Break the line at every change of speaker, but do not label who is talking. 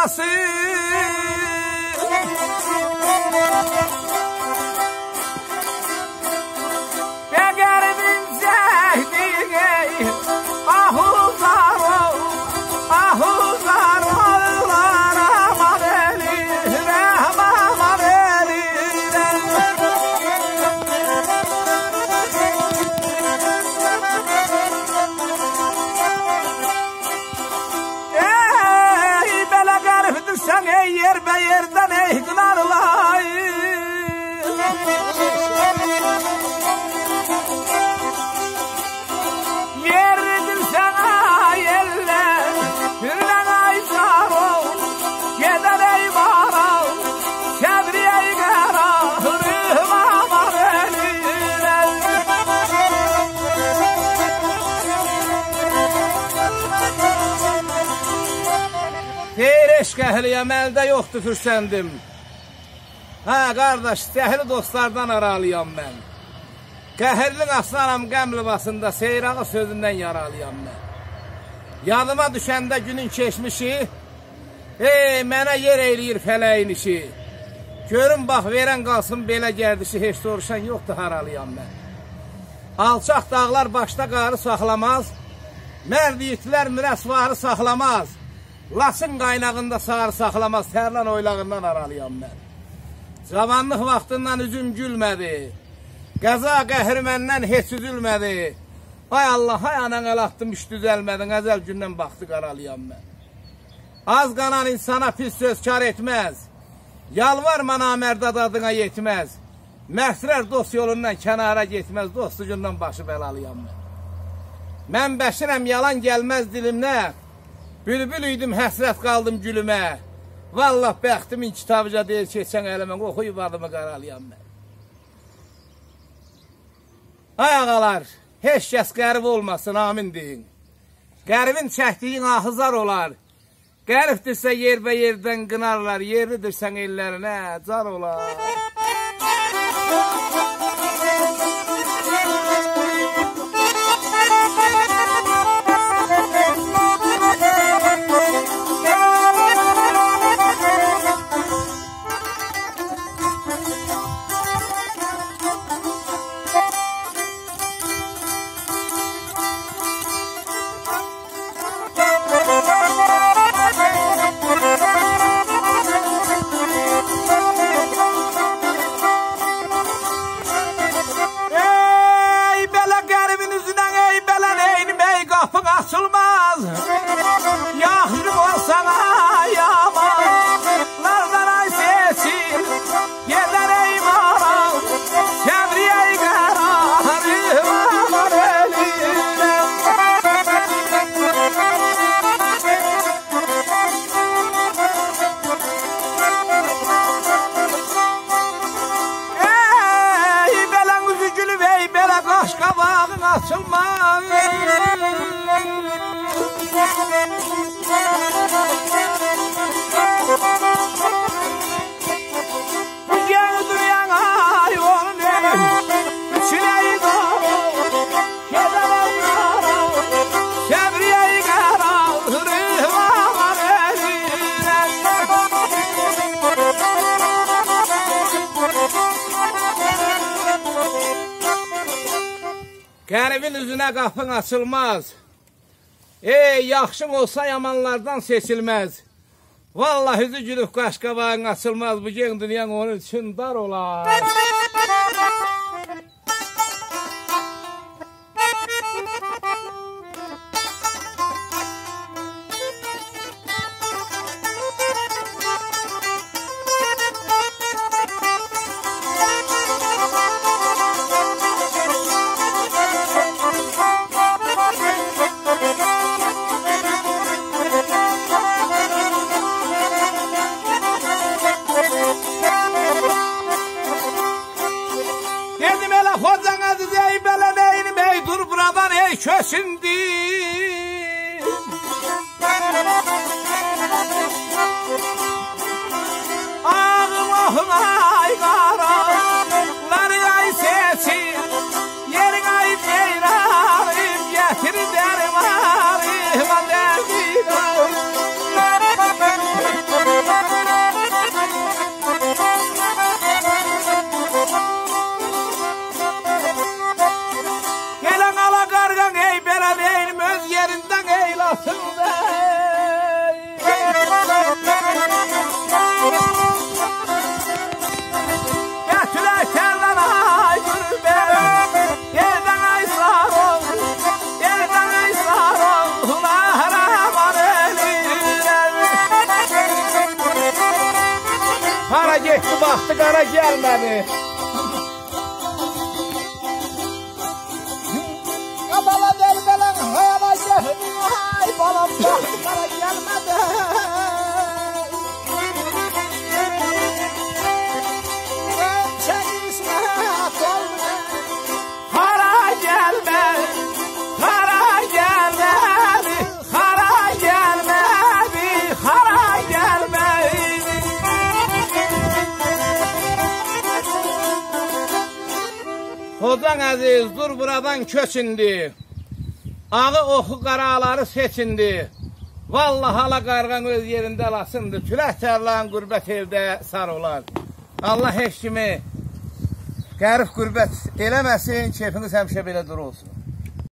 anası. Beğerbin zehdi ahuzar ol, ahuzar ollar aman eline, aman eline. Ey belə qəribdirsən ey yer be yerdən ey qınarlar. Eşq əhliyəm, əldə yoxdur fürsəndim. Hə, qardaş, zəhri dostlardan aralıyam mən. Qəhirli aslanam qəm libasında, seyrağı sözündən yaralıyam mən. Yadıma düşəndə günün keçmişi, mənə yer eyləyir fələyin işi. Görün, bax, verən qalsın belə gərdişi, heç soruşan yoxdur, haralıyam mən. Alçaq dağlar başda qarı saxlamaz, mərd yiğitlər mürəsvarı saxlamaz. Lasın qaynağında sağır saxlamaz, tərlan oylağından aralıyam mən. Cavanlıq vaxtından üzüm gülmədi, qəza qəhri məndən heç üzülmədi. Hay Allah, hay anan əl attım, iş düzəlmədi, əzəl gündən baxdı qaralıyam mən. Az qanan insana pis söz kar etməz, yalvarma namərd adına yetməz. Məhsrər dost yolundan kənara getməz, dostucundan başı bəlalıyam mən. Mən bəşirəm, yalan gəlməz dilimdə, bülbül idim, həsrət qaldım gülümə. Vallah, bəxtimin kitabıca deyil, keçən əlimə oxuyub adımı qaralıyam mən. Ay ağalar, heç kəs qərib olmasın, amin deyin. Qəribin çəkdiyin ahızar olar. Qəribdirsə yerbə yerdən qınarlar, yerlidirsən ellərinə car olar. Açılmaz, yaxşı olsana yaman, nardan ay seçin, yerlər ey maral, kəbriyə ey qərarı, aman elinə. Ey belə üzü gülüb, ey belə qaş qabağın açılmaz. Bu yeni duyan ay onun içine kedere kebriye qaralır aman elinə. Qəribin üzünə qapın açılmaz. Ey, yaxşın olsa yamanlardan seçilməz. Vallahi üzü gülüb qaşqabağın açılmaz. Bu gen dünyan onun üçün dar olar. hara getdi, baxdı, qara gəlmədi. Qabala verbələn hara gəldi, ay balam, baxdı, qara gəlmədi. Hocan əziz, dur buradan köçündü. Ağı oxu qaraları seçindi. Vallahi hala qarğan öz yerində lasındı. Külək tərlan qürbət evdə sarılar. Allah heç kimi qərib qürbət eləməsin, keyfiniz həmişə belə dur olsun.